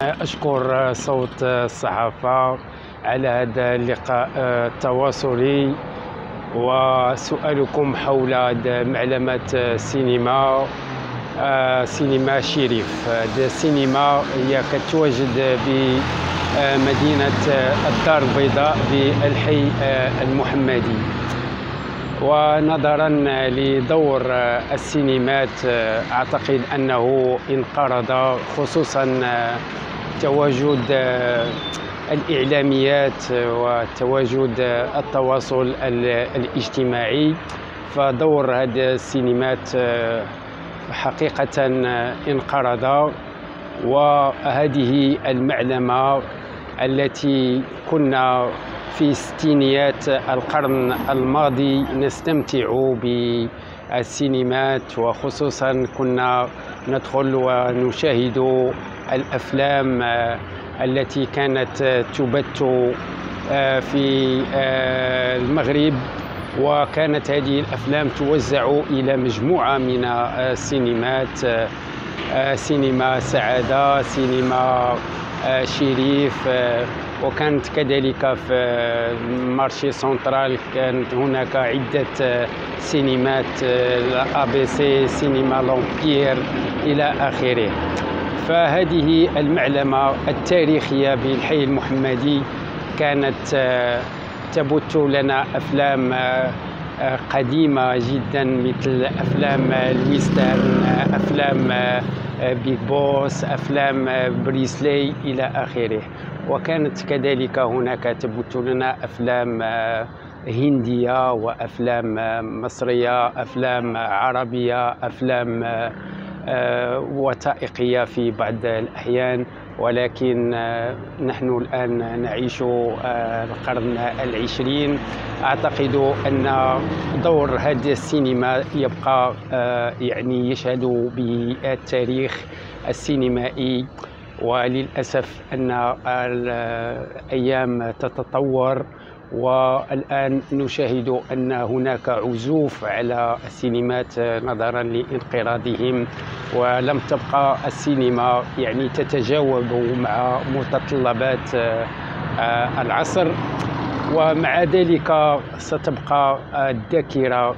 أشكر صوت الصحافة على هذا اللقاء التواصلي، وسؤالكم حول معلمة سينما شريف. هذه السينما هي كتواجد بمدينة الدار البيضاء بالحي المحمدي. ونظرا لدور السينمات أعتقد أنه انقرض، خصوصا تواجد الإعلاميات وتواجد التواصل الاجتماعي. فدور هذه السينمات حقيقة انقرض، وهذه المعلمة التي كنا في ستينيات القرن الماضي نستمتع بالسينمات، وخصوصا كنا ندخل ونشاهد الأفلام التي كانت تبث في المغرب، وكانت هذه الأفلام توزع إلى مجموعة من السينمات: سينما سعادة، سينما شريف، وكانت كذلك في مارشي سنترال كانت هناك عدة سينمات، ABC، سينما لومبير إلى آخره. فهذه المعلمة التاريخية بالحي المحمدي كانت تبث لنا أفلام قديمة جدا مثل أفلام الويسترن، أفلام بيج بوس، أفلام بريسلي إلى آخره. وكانت كذلك هناك تبث لنا أفلام هندية وأفلام مصرية، أفلام عربية، أفلام وثائقية في بعض الأحيان. ولكن نحن الآن نعيش القرن العشرين. أعتقد أن دور هذه السينما يبقى يشهد بالتاريخ السينمائي، وللأسف أن الأيام تتطور، والآن نشاهد أن هناك عزوف على السينمات نظرا لانقراضهم، ولم تبقى السينما تتجاوب مع متطلبات العصر. ومع ذلك ستبقى الذاكرة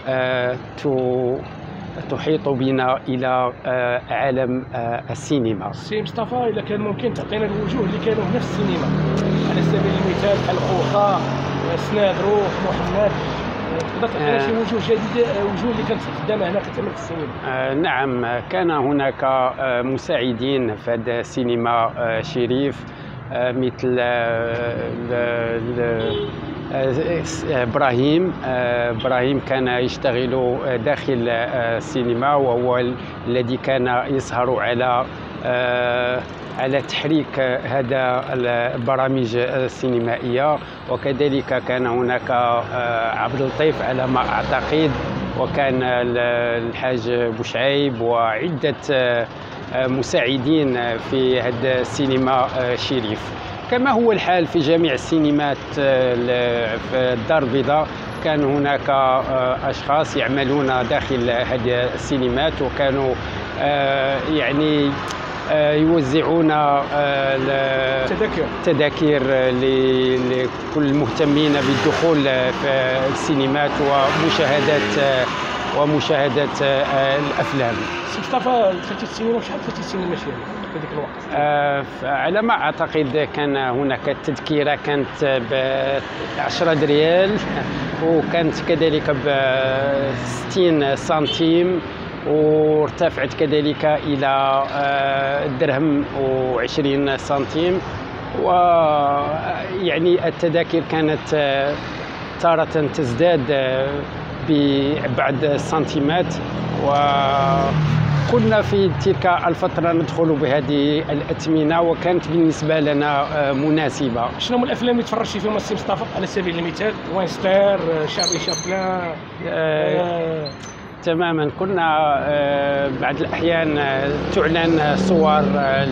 تحيط بنا إلى عالم السينما. سي مصطفى، إذا كان ممكن تعطينا الوجوه اللي كانوا هنا في السينما على سبيل المثال بحال خوخا، سنادرو، محمد، تقدر تعطينا شي وجوه جديدة، وجوه اللي كانت خدامة هنا كتعمل في السينما؟ نعم، كان هناك مساعدين في هذا السينما شريف، مثل إبراهيم كان يشتغل داخل السينما، وهو الذي كان يسهر على تحريك هذا البرامج السينمائية. وكذلك كان هناك عبد اللطيف على ما أعتقد، وكان الحاج بوشعيب، وعدة مساعدين في هذا السينما شريف. كما هو الحال في جميع السينمات في الدار البيضاء، كان هناك أشخاص يعملون داخل هذه السينمات، وكانوا يوزعون تذاكر لكل المهتمين بالدخول في السينمات ومشاهدة الأفلام. مصطفى، دخلتي السينما شحال دخلتي السينما شريف في ذيك الوقت؟ على ما أعتقد كان هناك التذكرة كانت ب10 ريال، وكانت كذلك ب60 سنتيم، وارتفعت كذلك إلى درهم و20 سنتيم. التذاكر كانت تارة تزداد ببعض السنتيمات، وكنا في تلك الفترة ندخل بهذه الأثمنة، وكانت بالنسبة لنا مناسبة. شنو من الأفلام اللي تفرجتي فيهم السي مصطفى على سبيل المثال؟ وينستر، شارلي شابلان؟ تماما، كنا بعض الأحيان تعلن صور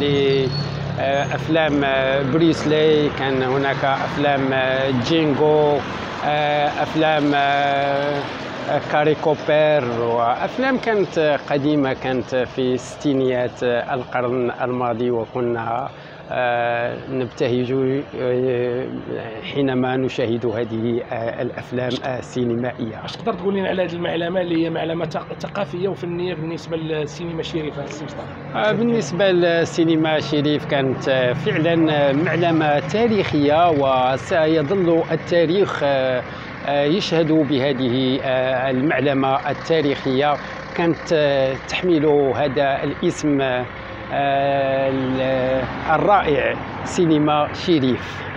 لأفلام بريسلي، كان هناك أفلام جينغو، أفلام كاري كوبير، وأفلام كانت قديمة، كانت في ستينيات القرن الماضي، وكنا نبتهج حينما نشاهد هذه الأفلام السينمائية. اش تقدر تقول لنا على هذه المعلمه اللي هي معلمه ثقافيه وفنيه بالنسبه للسينما الشريفه السي مصطفى؟ بالنسبة للسينما شريف كانت فعلا معلمة تاريخية، وسيظل التاريخ يشهد بهذه المعلمة التاريخية. كانت تحمل هذا الاسم الرائع، سينما شريف.